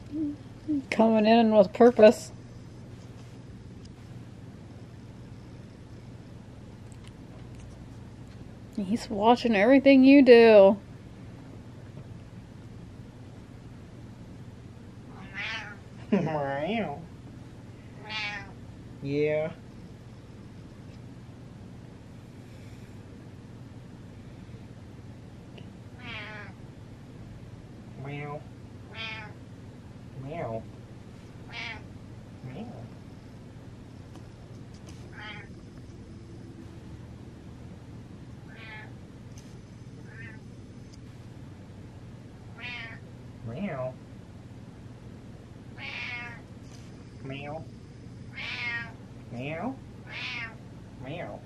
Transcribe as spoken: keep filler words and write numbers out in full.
Coming in with purpose. He's watching everything you do. Meow. Yeah. Meow. Meow. Meow. Meow. Meow. Meow. Meow.